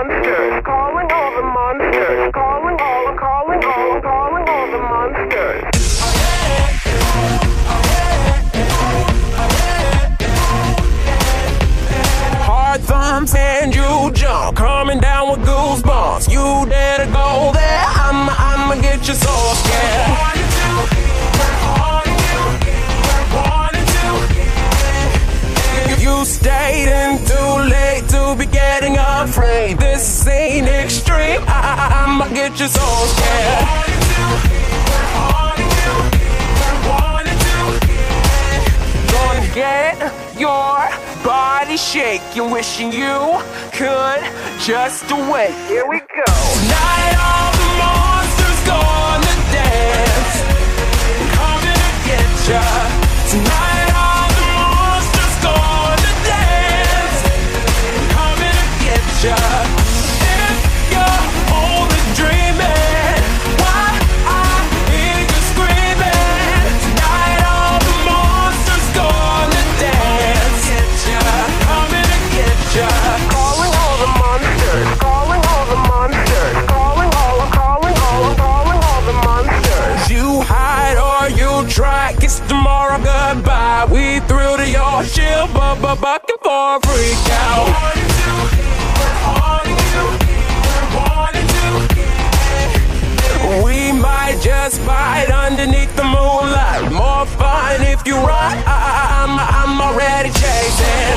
monsters. Calling all the monsters. Calling all the monsters. Hard thumbs and you jump, coming down with goosebumps. You dare to go there? I'ma get you so scared. You stayed in too late to be getting afraid. This ain't extreme. I'ma get you so scared. Gonna get your body shaking, wishing you could just wait. Here we go. Tonight all the monsters gonna dance, coming to get ya. Tonight all the monsters gonna dance, coming to get ya. If you're only dreaming, why I hear you screaming. Tonight all the monsters gonna dance, get ya, coming to get ya. Calling all the monsters. Calling all the monsters. Calling all the monsters. You hide or you try, kiss tomorrow goodbye. We thrill to your chill, bucking for a freak out. We might just fight underneath the moonlight. More fun if you run. I'm already chasing.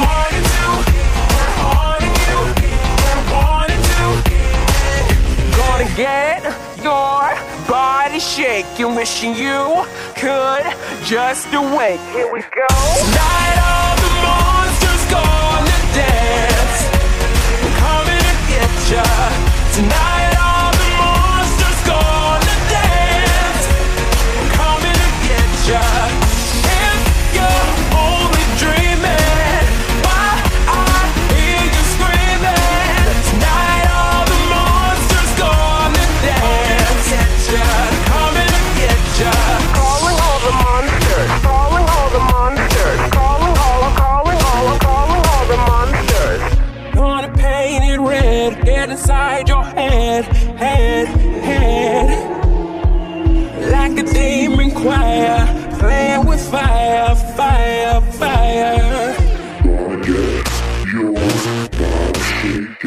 Gonna get your body shaking, wishing you could just wait. Here we go. Tonight all the monsters gonna dance, coming to get ya. Tonight all the monsters gonna dance, coming to get ya. If you're only dreaming, why I hear you screaming. Tonight all the monsters gonna dance, get ya, coming to get ya. Calling all the monsters. Calling all the monsters. Calling all the monsters. Gonna paint it red, get inside your head. Like a demon choir, playing with fire. Gonna get your body shaking.